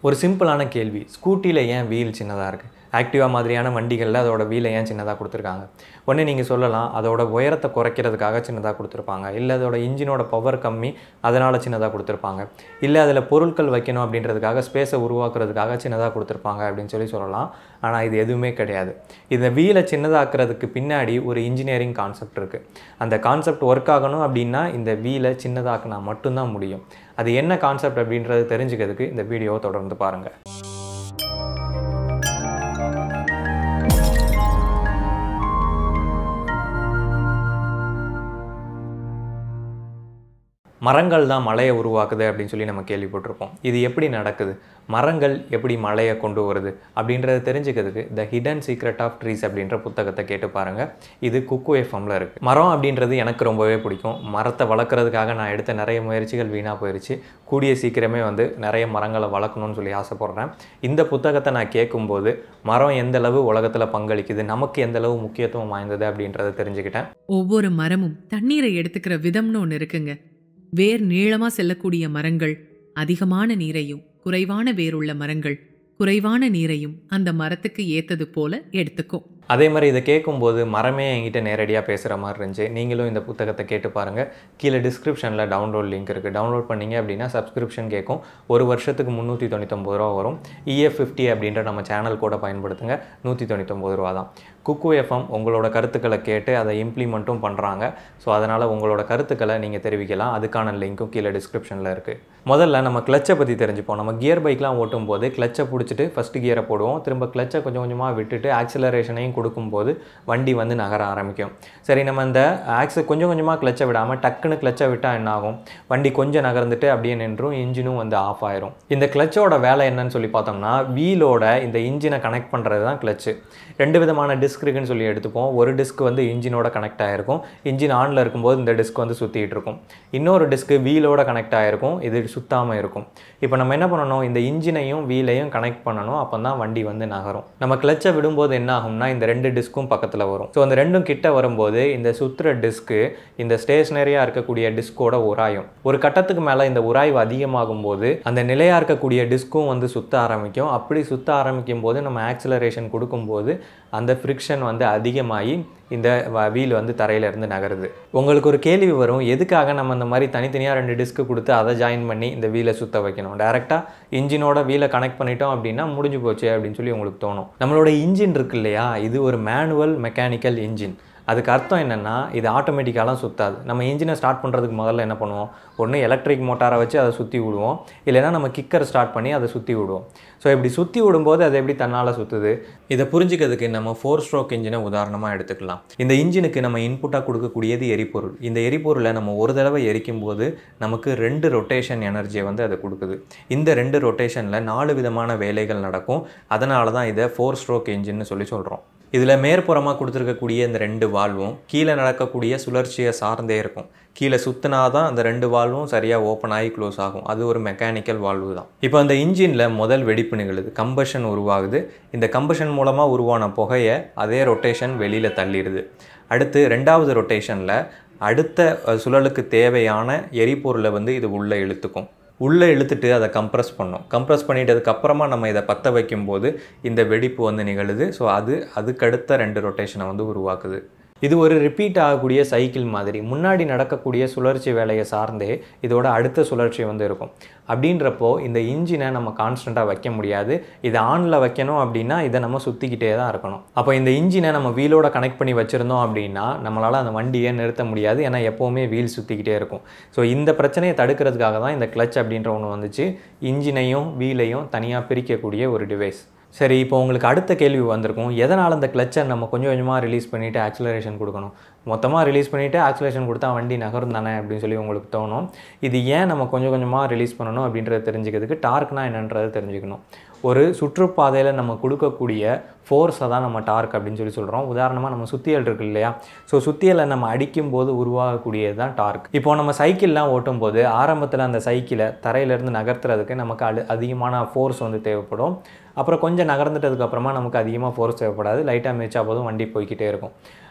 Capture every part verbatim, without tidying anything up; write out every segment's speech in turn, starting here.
ஒரு சிம்பிளான கேள்வி, ஸ்கூட்டியில் ஏன் வீல் சின்னதாக இருக்குது? ஆக்டிவா மாதிரியான வண்டிகளில் அதோட வீலை ஏன் சின்னதாக கொடுத்துருக்காங்க? ஒன்று நீங்கள் சொல்லலாம், அதோட உயரத்தை குறைக்கிறதுக்காக சின்னதாக கொடுத்துருப்பாங்க, இல்லை அதோட இன்ஜினோட பவர் கம்மி அதனால் சின்னதாக கொடுத்துருப்பாங்க, இல்லை அதில் பொருட்கள் வைக்கணும் அப்படின்றதுக்காக ஸ்பேஸை உருவாக்குறதுக்காக சின்னதாக கொடுத்துருப்பாங்க அப்படின்னு சொல்லி சொல்லலாம். ஆனால் இது எதுவுமே கிடையாது. இந்த வீலை சின்னதாக்குறதுக்கு பின்னாடி ஒரு இன்ஜினியரிங் கான்செப்ட் இருக்குது. அந்த கான்செப்ட் ஒர்க் ஆகணும் அப்படின்னா இந்த வீலை சின்னதாக்குனா மட்டும்தான் முடியும். அது என்ன கான்செப்ட் அப்படின்றது தெரிஞ்சுக்கிறதுக்கு இந்த வீடியோவை தொடர்ந்து பாருங்கள். மரங்கள் தான் மழையை உருவாக்குது அப்படின்னு சொல்லி நம்ம கேள்விப்பட்டிருப்போம். இது எப்படி நடக்குது, மரங்கள் எப்படி மழையை கொண்டு வருது அப்படின்றத தெரிஞ்சுக்கிறதுக்கு the hidden secret of trees அப்படின்ற புத்தகத்தை கேட்டு பாருங்கள். இது குக்கு எஃப்எம்மில் இருக்குது. மரம் அப்படின்றது எனக்கு ரொம்பவே பிடிக்கும். மரத்தை வளர்க்குறதுக்காக நான் எடுத்த நிறைய முயற்சிகள் வீணாக போயிடுச்சு. கூடிய சீக்கிரமே வந்து நிறைய மரங்களை வளர்க்கணும்னு சொல்லி ஆசைப்பட்றேன். இந்த புத்தகத்தை நான் கேட்கும்போது மரம் எந்தளவு உலகத்தில் பங்களிக்குது, நமக்கு எந்தளவு முக்கியத்துவம் வாய்ந்தது அப்படின்றத தெரிஞ்சுக்கிட்டேன். ஒவ்வொரு மரமும் தண்ணீரை எடுத்துக்கிற விதம்னு ஒன்று இருக்குங்க. வேர் நீளமா செல்லக்கூடிய மரங்கள் அதிகமான நீரையும், குறைவான வேருள்ள மரங்கள் குறைவான நீரையும் அந்த மரத்துக்கு ஏத்தது போல எடுத்துக்கும். அதே மாதிரி இதை கேட்கும்போது மரமே என்கிட்ட நேரடியாக பேசுகிற மாதிரி இருந்துச்சு. நீங்களும் இந்த புத்தகத்தை கேட்டு பாருங்கள். கீழே டிஸ்கிரிப்ஷனில் டவுன்லோட் லிங்க் இருக்குது. டவுன்லோட் பண்ணிங்க அப்படின்னா சப்ஸ்கிரிப்ஷன் கேட்கும். ஒரு வருஷத்துக்கு முந்நூற்றி தொண்ணூத்தொம்பது ரூபா வரும். இஎஃப் ஃபிஃப்டி அப்படின்ற நம்ம சேனல் கூட பயன்படுத்துங்க. நூற்றி தொண்ணூத்தொம்பது ரூபா தான். குக்கு எஃப்எம் உங்களோட கருத்துக்களை கேட்டு அதை இம்ப்ளிமெண்ட்டும் பண்ணுறாங்க. ஸோ அதனால் உங்களோட கருத்துக்களை நீங்கள் தெரிவிக்கலாம். அதுக்கான லிங்க்கும் கீழே டிஸ்கிரிப்ஷனில் இருக்குது. முதல்ல நம்ம கிளச்சை பற்றி தெரிஞ்சுப்போம். நம்ம கியர் பைக்லாம் ஓட்டும் போது கிளச்சை பிடிச்சிட்டு ஃபஸ்ட்டு கியரை போடுவோம். திரும்ப கிளச்சை கொஞ்சம் கொஞ்சமாக விட்டுட்டு ஆக்சிலரேஷனையும் கொடுக்கும்போது வண்டி வந்து நகர ஆரம்பிக்கும். சரி, நம்ம இந்த ஆக்ச கொஞ்சம் கொஞ்சமாக கிளச்சை விடாமல் டக்குன்னு கிளச்சை விட்டால் என்ன ஆகும்? வண்டி கொஞ்சம் நகர்ந்துட்டு அப்படியே நின்றும், இன்ஜினும் வந்து ஆஃப் ஆயிரும். இந்த கிளச்சோட வேலை என்னன்னு சொல்லி பார்த்தோம்னா, வீலோட இந்த இன்ஜினை கனெக்ட் பண்ணுறது தான் கிளச்சு. ரெண்டு விதமான டிஸ்க் இருக்குன்னு சொல்லி எடுத்துப்போம். ஒரு டிஸ்க் வந்து இன்ஜினோட கனெக்ட் ஆகிருக்கும். இன்ஜின் ஆனில் இருக்கும்போது இந்த டிஸ்க் வந்து சுற்றிட்டு இருக்கும். இன்னொரு டிஸ்க் வீலோட கனெக்ட் ஆகிருக்கும். இது சுத்தாமல் இருக்கும். இப்போ நம்ம என்ன பண்ணணும்? இந்த இன்ஜினையும் வீலையும் கனெக்ட் பண்ணணும். அப்போ தான் வண்டி வந்து நகரும். நம்ம கிளச்சை விடும்போது என்ன ஆகும்னா, இந்த ரெண்டு டிஸ்க்கும் பக்கத்தில் வரும். ஸோ அந்த ரெண்டும் கிட்ட வரும்போது இந்த சுற்றுற டிஸ்க்கு இந்த ஸ்டேஷனரியாக இருக்கக்கூடிய டிஸ்கோட உராயும். ஒரு கட்டத்துக்கு மேலே இந்த உராய்வு அதிகமாகும் போது அந்த நிலையாக இருக்கக்கூடிய டிஸ்க்கும் வந்து சுற்ற ஆரம்பிக்கும். அப்படி சுற்ற ஆரம்பிக்கும் போது நம்ம ஆக்சிலரேஷன் கொடுக்கும்போது அந்த ஃப்ரிக்ஷன் வந்து அதிகமாகி இந்த வீல் வந்து தரையிலேருந்து நகருது. உங்களுக்கு ஒரு கேள்வி வரும், எதுக்காக நம்ம இந்த மாதிரி தனித்தனியாக ரெண்டு டிஸ்க்கு கொடுத்து அதை ஜாயின் பண்ணி இந்த வீலை சுற்ற வைக்கணும்? டேரெக்டாக இன்ஜினோட வீலை கனெக்ட் பண்ணிட்டோம் அப்படின்னா முடிஞ்சு போச்சு அப்படின்னு சொல்லி உங்களுக்கு தோணும். நம்மளோட இன்ஜின் இருக்கு இல்லையா, இது ஒரு மேனுவல் மெக்கானிக்கல் இன்ஜின். அதுக்கு அர்த்தம் என்னென்னா, இது ஆட்டோமேட்டிக்காலாம் சுற்றாது. நம்ம இன்ஜினை ஸ்டார்ட் பண்ணுறதுக்கு முதல்ல என்ன பண்ணுவோம்? ஒன்று எலக்ட்ரிக் மோட்டாரை வச்சு அதை சுற்றி விடுவோம், இல்லைனா நம்ம கிக்கர் ஸ்டார்ட் பண்ணி அதை சுற்றி விடுவோம். ஸோ இப்படி சுற்றி விடும்போது அது எப்படி தன்னால் சுற்றுது? இதை புரிஞ்சுக்கிறதுக்கு நம்ம ஃபோர் ஸ்ட்ரோக் இன்ஜினை உதாரணமாக எடுத்துக்கலாம். இந்த இன்ஜினுக்கு நம்ம இன்புட்டாக கொடுக்கக்கூடியது எரிபொருள். இந்த எரிபொருளை நம்ம ஒரு தடவை எரிக்கும் போது நமக்கு ரெண்டு ரொட்டேஷன் எனர்ஜியை வந்து அதை கொடுக்குது. இந்த ரெண்டு ரொட்டேஷனில் நாலு விதமான வேலைகள் நடக்கும். அதனால தான் இதை ஃபோர் ஸ்ட்ரோக் இன்ஜின்னு சொல்லி சொல்கிறோம். இதில் மேற்புறமாக கொடுத்துருக்கக்கூடிய இந்த ரெண்டு வால்வும் கீழே நடக்கக்கூடிய சுழற்சியை சார்ந்தே இருக்கும். கீழே சுற்றினா தான் அந்த ரெண்டு வால்வும் சரியாக ஓப்பன் ஆகி க்ளோஸ் ஆகும். அது ஒரு மெக்கானிக்கல் வால்வு தான். இப்போ அந்த இன்ஜினில் முதல் வெடிப்பு நிகழுது, கம்பஷன் உருவாகுது. இந்த கம்பஷன் மூலமாக உருவான புகையை அதே ரொட்டேஷன் வெளியில் தள்ளிடுது. அடுத்து ரெண்டாவது ரொட்டேஷனில் அடுத்த சுழலுக்கு தேவையான எரிபொருளை வந்து இது உள்ளே இழுத்துக்கும். உள்ளே இழுத்துட்டு அதை கம்ப்ரெஸ் பண்ணோம். கம்ப்ரெஸ் பண்ணிட்டதுக்கப்புறமா நம்ம இதை பற்ற வைக்கும்போது இந்த வெடிப்பு வந்து நிகழுது. ஸோ அது அதுக்கடுத்த ரெண்டு ரொட்டேஷனை வந்து உருவாக்குது. இது ஒரு ரிப்பீட் ஆகக்கூடிய சைக்கிள் மாதிரி. முன்னாடி நடக்கக்கூடிய சுழற்சி வேலையை சார்ந்தே இதோட அடுத்த சுழற்சி வந்து இருக்கும். அப்படின்றப்போ இந்த இன்ஜினை நம்ம கான்ஸ்டண்ட்டாக வைக்க முடியாது. இதை ஆனில் வைக்கணும் அப்படின்னா இதை நம்ம சுற்றிக்கிட்டே தான் இருக்கணும். அப்போ இந்த இன்ஜினை நம்ம வீலோட கனெக்ட் பண்ணி வச்சுருந்தோம் அப்படின்னா நம்மளால் அந்த வண்டியை நிறுத்த முடியாது. ஏன்னா எப்போவுமே வீல் சுற்றிக்கிட்டே இருக்கும். ஸோ இந்த பிரச்சனையை தடுக்கிறதுக்காக தான் இந்த கிளச் அப்படின்ற ஒன்று வந்துச்சு. இன்ஜினையும் வீலையும் தனியாக பிரிக்கக்கூடிய ஒரு டிவைஸ். சரி, இப்போ உங்களுக்கு அடுத்த கேள்வி வந்திருக்கும், எதனால் அந்த கிளச்சை நம்ம கொஞ்சம் கொஞ்சமாக ரிலீஸ் பண்ணிவிட்டு ஆக்சிலரேஷன் கொடுக்கணும்? மொத்தமாக ரிலீஸ் பண்ணிவிட்டு ஆக்சிலரேஷன் கொடுத்தா வண்டி நகரும் தானே அப்படின்னு சொல்லி உங்களுக்கு தோணும். இது ஏன் நம்ம கொஞ்சம் கொஞ்சமாக ரிலீஸ் பண்ணணும் அப்படின்றத தெரிஞ்சுக்கிறதுக்கு டார்க்னா என்னன்றதை தெரிஞ்சுக்கணும். ஒரு சுற்றுப்பாதையில் நம்ம கொடுக்கக்கூடிய ஃபோர்ஸை தான் நம்ம டார்க் அப்படின்னு சொல்லி சொல்கிறோம். உதாரணமாக நம்ம சுத்தியல் இருக்குது இல்லையா, ஸோ சுத்தியலை நம்ம அடிக்கும்போது உருவாகக்கூடியது தான் டார்க். இப்போது நம்ம சைக்கிள்லாம் ஓட்டும் போது ஆரம்பத்தில் அந்த சைக்கிளை தரையிலேருந்து நகர்த்துறதுக்கு நமக்கு அடு அதிகமான ஃபோர்ஸ் வந்து தேவைப்படும். அப்புறம் கொஞ்சம் நகர்ந்துட்டதுக்கப்புறமா நமக்கு அதிகமாக ஃபோர்ஸ் தேவைப்படாது. லைட்டாக மிதிச்சா போதும் வண்டி போய்கிட்டே இருக்கும்.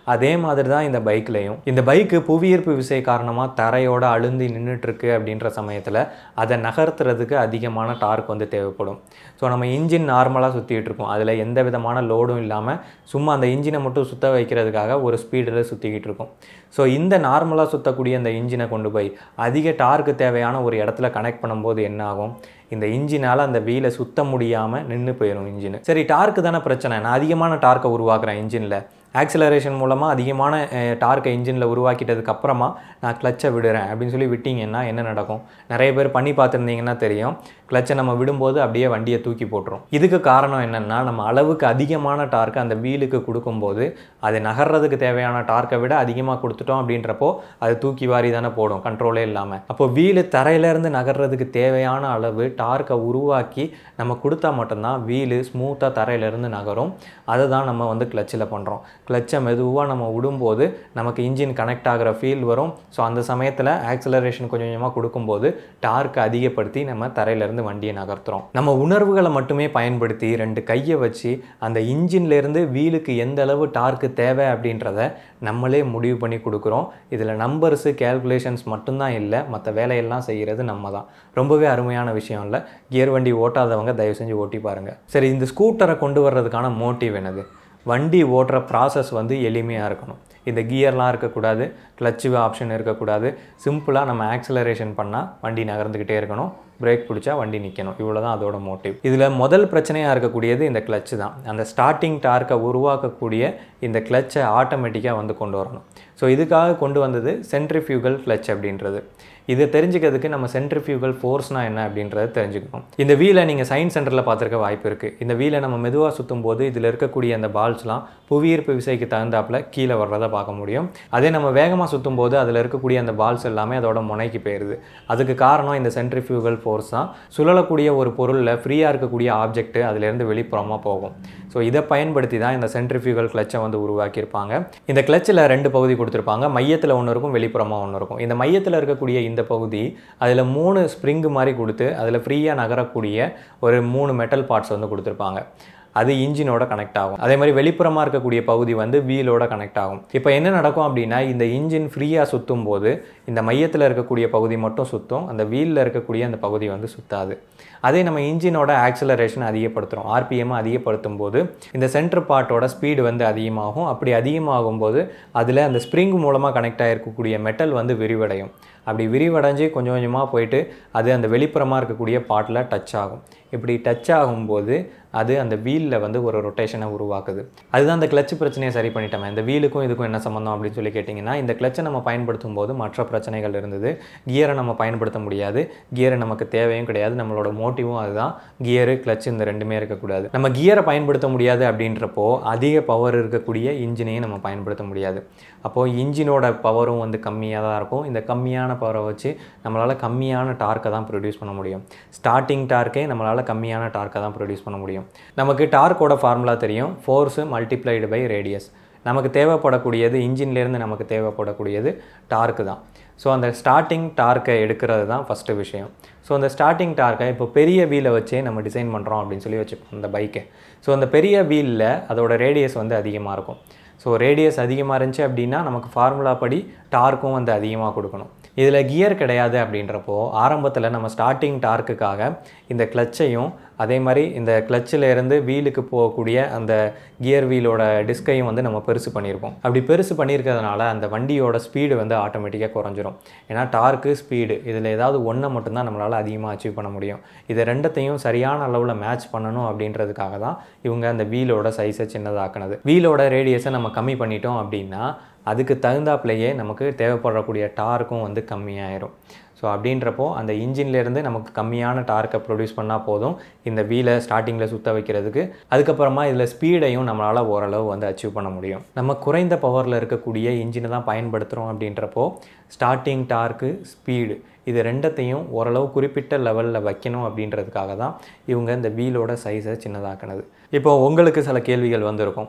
அதே மாதிரி தான் இந்த பைக்லையும். இந்த பைக்கு புவியீர்ப்பு விசை காரணமாக தரையோட அழுந்தி நின்றுட்டுருக்கு அப்படின்ற சமயத்தில் அதை நகர்த்துறதுக்கு அதிகமான டார்க் வந்து தேவைப்படும். ஸோ நம்ம இன்ஜின் நார்மலாக சுற்றிட்டு இருக்கோம், அதில் எந்த விதமான லோடும் இல்லாமல் சும்மா அந்த இன்ஜினை மட்டும் சுற்ற வைக்கிறதுக்காக ஒரு ஸ்பீடில் சுற்றிக்கிட்டு இருக்கோம். ஸோ இந்த நார்மலாக சுற்றக்கூடிய அந்த இன்ஜினை கொண்டு போய் அதிக டார்க்கு தேவையான ஒரு இடத்துல கனெக்ட் பண்ணும்போது என்ன ஆகும், இந்த இன்ஜினால் அந்த வீலை சுத்த முடியாமல் நின்று போயிடும் இன்ஜின். சரி, டார்க்கு தானே பிரச்சனை, நான் அதிகமான டார்க்கை உருவாக்குறேன் இன்ஜினில், ஆக்சிலரேஷன் மூலமாக அதிகமான டார்க்கை இன்ஜினில் உருவாக்கிட்டதுக்கு அப்புறமா நான் கிளச்சை விடுறேன் அப்படின்னு சொல்லி விட்டிங்கன்னா என்ன நடக்கும்? நிறைய பேர் பண்ணி பார்த்துருந்தீங்கன்னா தெரியும், கிளச்சை நம்ம விடும்போது அப்படியே வண்டியை தூக்கி போட்டுரும். இதுக்கு காரணம் என்னென்னா, நம்ம அளவுக்கு அதிகமான டார்க்கை அந்த வீலுக்கு கொடுக்கும்போது அது நகர்றதுக்கு தேவையான டார்க்கை விட அதிகமாக கொடுத்துட்டோம் அப்படின்றப்போ அது தூக்கி வாரி தானே போடும் கண்ட்ரோலே இல்லாமல். அப்போ வீலு தரையிலேருந்து நகர்றதுக்கு தேவையான அளவு டார்க்கை உருவாக்கி நம்ம கொடுத்தா மட்டும்தான் வீலு ஸ்மூத்தாக தரையிலேருந்து நகரும். அதை தான் நம்ம வந்து கிளச்சில் பண்ணுறோம். கிளச்சை மெதுவாக நம்ம விடும்போது நமக்கு இன்ஜின் கனெக்ட் ஆகிற ஃபீல் வரும். ஸோ அந்த சமயத்தில் ஆக்சிலரேஷன் கொஞ்சம் கொஞ்சமாக கொடுக்கும்போது டார்க்கை அதிகப்படுத்தி நம்ம தரையிலேருந்து வண்டியை நகர்த்துறோம். நம்ம உணர்வுகளை மட்டுமே பயன்படுத்தி ரெண்டு கையை வச்சு அந்த இன்ஜின்லேருந்து வீலுக்கு எந்த அளவு டார்க்கு தேவை அப்படின்றத நம்மளே முடிவு பண்ணி கொடுக்குறோம். இதில் நம்பர்ஸு கேல்குலேஷன்ஸ் மட்டும்தான் இல்லை, மற்ற வேலையெல்லாம் செய்கிறது நம்ம தான். ரொம்பவே அருமையான விஷயம் இல்லை. கியர் வண்டி ஓட்டாதவங்க தயவு செஞ்சு ஓட்டி பாருங்கள். சரி, இந்த ஸ்கூட்டரை கொண்டு வர்றதுக்கான மோட்டிவ் என்னது? வண்டி ஓட்டுற ப்ராசஸ் வந்து எளிமையாக இருக்கணும். இந்த கியர்லாம் இருக்கக்கூடாது, கிளச்சு ஆப்ஷன் இருக்கக்கூடாது. சிம்பிளாக நம்ம ஆக்சிலரேஷன் பண்ணால் வண்டி நகர்ந்துக்கிட்டே இருக்கணும், பிரேக் பிடிச்சா வண்டி நிற்கணும். இவ்வளோ தான் அதோட மோட்டிவ். இதில் முதல் பிரச்சனையாக இருக்கக்கூடியது இந்த கிளச்சு தான். அந்த ஸ்டார்டிங் டார்க்கை உருவாக்கக்கூடிய இந்த கிளச்சை ஆட்டோமேட்டிக்காக வந்து கொண்டு வரணும். ஸோ இதுக்காக கொண்டு வந்தது சென்ட்ரிஃபியூகல் கிளச் அப்படின்றது. இதை தெரிஞ்சுக்கிறதுக்கு நம்ம சென்ட்ரிஃபியூகல் ஃபோர்ஸ்னால் என்ன அப்படின்றத தெரிஞ்சுக்கணும். இந்த வீலை நீங்கள் சயின்ஸ் சென்டரில் பார்த்துருக்க வாய்ப்பு இருக்குது. இந்த வீலை நம்ம மெதுவாக சுற்றும் போது இதில் இருக்கக்கூடிய அந்த பால்ஸ்லாம் புவியீர்ப்பு விசைக்கு தகுந்தாப்பில் கீழே வர்றதை பார்க்க முடியும். அதே நம்ம வேகமாக சுற்றும் போது அதில் இருக்கக்கூடிய அந்த பால்ஸ் எல்லாமே அதோட முனைக்கு போயிடுது. அதுக்கு காரணம் இந்த சென்ட்ரிஃபியூகல் ஃபோர்ஸ் தான். சுழலக்கூடிய ஒரு பொருளில் ஃப்ரீயாக இருக்கக்கூடிய ஆப்ஜெக்ட் அதிலேருந்து வெளிப்புறமாக போகும். ஸோ இதை பயன்படுத்தி தான் இந்த சென்ட்ரிஃபியூகல் கிளச்சை வந்து உருவாக்கியிருப்பாங்க. இந்த கிளச்சில் ரெண்டு பகுதி கொடுத்துருப்பாங்க. மையத்தில் ஒன்று இருக்கும், வெளிப்புறமாக ஒன்று இருக்கும். இந்த மையத்தில் இருக்கக்கூடிய இந்த பகுதி அதில் மூணு ஸ்ப்ரிங்கு மாதிரி கொடுத்து அதில் ஃப்ரீயாக நகரக்கூடிய ஒரு மூணு மெட்டல் பார்ட்ஸ் வந்து கொடுத்துருப்பாங்க. அது இன்ஜினோட கனெக்ட் ஆகும். அதே மாதிரி வெளிப்புறமாக இருக்கக்கூடிய பகுதி வந்து வீலோட கனெக்ட் ஆகும். இப்போ என்ன நடக்கும் அப்படின்னா, இந்த இன்ஜின் ஃப்ரீயாக சுற்றும் போது இந்த மையத்தில் இருக்கக்கூடிய பகுதி மட்டும் சுற்றும், அந்த வீலில் இருக்கக்கூடிய அந்த பகுதி வந்து சுத்தாது. அதே நம்ம இன்ஜினோட ஆக்சிலரேஷன் அதிகப்படுத்துகிறோம், ஆர்பிஎம் அதிகப்படுத்தும் போது இந்த சென்டர் பார்ட்டோட ஸ்பீடு வந்து அதிகமாகும். அப்படி அதிகமாகும் போது அதில் அந்த ஸ்ப்ரிங் மூலமாக கனெக்ட் ஆகிருக்கக்கூடிய மெட்டல் வந்து விரிவடையும். அப்படி விரிவடைஞ்சு கொஞ்சம் கொஞ்சமாக போயிட்டு அது அந்த வெளிப்புறமாக இருக்கக்கூடிய பார்ட்டில் டச் ஆகும். இப்படி டச் ஆகும்போது அது அந்த வீலில் வந்து ஒரு ரொட்டேஷனை உருவாக்குது. அதுதான் அந்த கிளச்சு பிரச்சனையை சரி பண்ணிட்டோம். இந்த வீலுக்கும் இதுக்கும் என்ன சம்மந்தம் அப்படின்னு சொல்லி கேட்டிங்கன்னா, இந்த கிளச்சை நம்ம பயன்படுத்தும் போது மற்ற பிரச்சனைகள் இருந்தது. கியரை நம்ம பயன்படுத்த முடியாது, கியரை நமக்கு தேவையும் கிடையாது. நம்மளோட மோட்டிவும் அதுதான், கியரு கிளச்சு இந்த ரெண்டுமே இருக்கக்கூடாது. நம்ம கியரை பயன்படுத்த முடியாது அப்படின்றப்போ அதிக பவர் இருக்கக்கூடிய இன்ஜினையும் நம்ம பயன்படுத்த முடியாது. அப்போது இன்ஜினோட பவரும் வந்து கம்மியாக தான் இருக்கும். இந்த கம்மியான பவரை வச்சு நம்மளால் கம்மியான டார்க்கை தான் ப்ரொடியூஸ் பண்ண முடியும். ஸ்டார்டிங் டார்க்கே நம்மளால் கம்மியான டார்க்கை தான் ப்ரொடியூஸ் பண்ண முடியும். நமக்கு டார்க்கோட ஃபார்முலா தெரியும், ஃபோர்ஸு மல்டிப்ளைடு பை ரேடியஸ். நமக்கு தேவைப்படக்கூடியது இன்ஜின்லேருந்து நமக்கு தேவைப்படக்கூடியது டார்க்கு தான். ஸோ அந்த ஸ்டார்டிங் டார்க்கை எடுக்கிறது தான் ஃபஸ்ட்டு விஷயம். ஸோ அந்த ஸ்டார்டிங் டார்க்கை இப்போ பெரிய வீலை வச்சே நம்ம டிசைன் பண்ணுறோம் அப்படின்னு சொல்லி வச்சுப்போம் அந்த பைக்கை. ஸோ அந்த பெரிய வீலில் அதோட ரேடியஸ் வந்து அதிகமாக இருக்கும். ஸோ ரேடியஸ் அதிகமாக இருந்துச்சு அப்படின்னா நமக்கு ஃபார்முலா படி டார்க்கும் வந்து அதிகமாக கொடுக்கணும். இதில் கியர் கிடையாது அப்படின்றப்போ ஆரம்பத்தில் நம்ம ஸ்டார்டிங் டார்க்குக்காக இந்த கிளச்சையும் அதே மாதிரி இந்த கிளச்சில் இருந்து வீலுக்கு போகக்கூடிய அந்த கியர் வீலோட டிஸ்கையும் வந்து நம்ம பெருசு பண்ணியிருப்போம். அப்படி பெருசு பண்ணியிருக்கிறதுனால அந்த வண்டியோட ஸ்பீடு வந்து ஆட்டோமேட்டிக்காக குறைஞ்சிரும். ஏன்னா டார்க்கு ஸ்பீடு இதில் ஏதாவது ஒன்றை மட்டும்தான் நம்மளால் அதிகமாக அச்சீவ் பண்ண முடியும். இதை ரெண்டத்தையும் சரியான அளவில் மேட்ச் பண்ணணும் அப்படின்றதுக்காக தான் இவங்க அந்த வீலோட சைஸை சின்னதாக்குனது. வீலோட ரேடியஸை நம்ம கம்மி பண்ணிட்டோம் அப்படின்னா அதுக்கு தகுந்தாப்புலையே நமக்கு தேவைப்படக்கூடிய டார்க்கும் வந்து கம்மியாயிரும். ஸோ அப்படின்றப்போ அந்த இன்ஜின்லேருந்து நமக்கு கம்மியான டார்க்கை ப்ரொடியூஸ் பண்ணால் போதும் இந்த வீலை ஸ்டார்டிங்கில் சுற்ற வைக்கிறதுக்கு. அதுக்கப்புறமா இதில் ஸ்பீடையும் நம்மளால் ஓரளவு வந்து அச்சீவ் பண்ண முடியும். நம்ம குறைந்த பவரில் இருக்கக்கூடிய இன்ஜினை தான் பயன்படுத்துகிறோம் அப்படின்றப்போ ஸ்டார்டிங் டார்க்கு ஸ்பீடு இது ரெண்டத்தையும் ஓரளவு குறிப்பிட்ட லெவலில் வைக்கணும் அப்படின்றதுக்காக தான் இவங்க இந்த வீலோட சைஸை சின்னதாக்குனது. இப்போ உங்களுக்கு சில கேள்விகள் வந்திருக்கும்.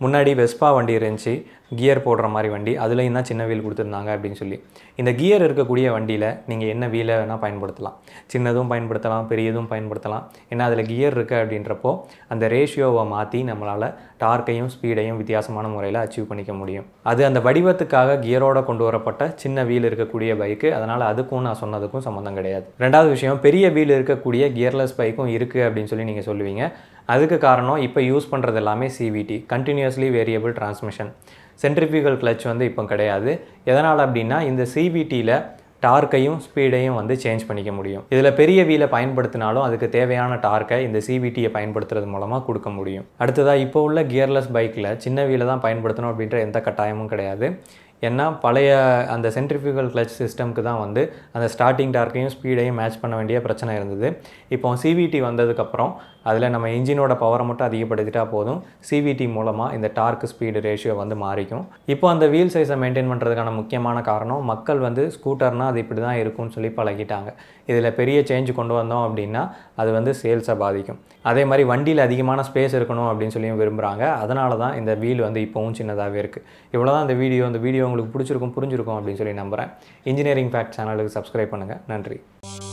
முன்னாடி வெஸ்பா வண்டி இருந்துச்சு, கியர் போடுற மாதிரி வண்டி, அதுலேயும் தான் சின்ன வீல் கொடுத்துருந்தாங்க அப்படின்னு சொல்லி. இந்த கியர் இருக்கக்கூடிய வண்டியில் நீங்கள் என்ன வீலை வேணால் பயன்படுத்தலாம், சின்னதும் பயன்படுத்தலாம், பெரியதும் பயன்படுத்தலாம். ஏன்னா அதில் கியர் இருக்குது அப்படின்றப்போ அந்த ரேஷியோவை மாற்றி நம்மளால் டார்க்கையும் ஸ்பீடையும் வித்தியாசமான முறையில் அச்சீவ் பண்ணிக்க முடியும். அது அந்த வடிவத்துக்காக கியரோட கொண்டு வரப்பட்ட சின்ன வீல் இருக்கக்கூடிய பைக்கு, அதனால் அதுக்கும் நான் சொன்னதுக்கும் சம்மந்தம் கிடையாது. ரெண்டாவது விஷயம், பெரிய வீல் இருக்கக்கூடிய கியர்லெஸ் பைக்கும் இருக்குது அப்படின்னு சொல்லி நீங்கள் சொல்லுவீங்க. அதுக்கு காரணம் இப்போ யூஸ் பண்ணுறது எல்லாமே CVT, continuously variable transmission. Centrifugal clutch வந்து இப்போ கிடையாது. எதனால் அப்படின்னா இந்த சிவிடியில் டார்க்கையும் ஸ்பீடையும் வந்து சேஞ்ச் பண்ணிக்க முடியும். இதில் பெரிய வீலை பயன்படுத்தினாலும் அதுக்கு தேவையான டார்க்கை இந்த சிவிடியை பயன்படுத்துறது மூலமாக கொடுக்க முடியும். அடுத்ததாக இப்போ உள்ள கியர்லெஸ் பைக்கில் சின்ன வீலை தான் பயன்படுத்தணும் அப்படின்ற எந்த கட்டாயமும் கிடையாது. ஏன்னா பழைய அந்த சென்ட்ரிஃபியூகல் கிளச் சிஸ்டம்க்கு தான் வந்து அந்த ஸ்டார்டிங் டார்க்கையும் ஸ்பீடையும் மேட்ச் பண்ண வேண்டிய பிரச்சனை இருந்தது. இப்போ சிவிடி வந்ததுக்கப்புறம் அதில் நம்ம இன்ஜினோட பவரை மட்டும் அதிகப்படுத்திட்டா போதும், சிவிடி மூலமாக இந்த டார்க் ஸ்பீடு ரேஷியோ வந்து மாறிக்கும். இப்போ அந்த வீல் சைஸை மெயின்டைன் பண்ணுறதுக்கான முக்கியமான காரணம், மக்கள் வந்து ஸ்கூட்டர்னால் அது இப்படி தான் இருக்கும்னு சொல்லி பழகிட்டாங்க. இதில் பெரிய சேஞ்ச் கொண்டு வந்தோம் அப்படின்னா அது வந்து சேல்ஸை பாதிக்கும். அதே மாதிரி வண்டியில் அதிகமான ஸ்பேஸ் இருக்கணும் அப்படின்னு சொல்லியும் விரும்புகிறாங்க. அதனால தான் இந்த வீல் வந்து இப்போவும் சின்னதாகவே இருக்குது. இவ்வளோ தான் இந்த வீடியோ. இந்த வீடியோ உங்களுக்கு பிடிச்சிருக்கும், புரிஞ்சிருக்கும் அப்படின்னு சொல்லி நம்புகிறேன். இன்ஜினியரிங் ஃபேக்ட் சேனலுக்கு சப்ஸ்கிரைப் பண்ணுங்கள். நன்றி.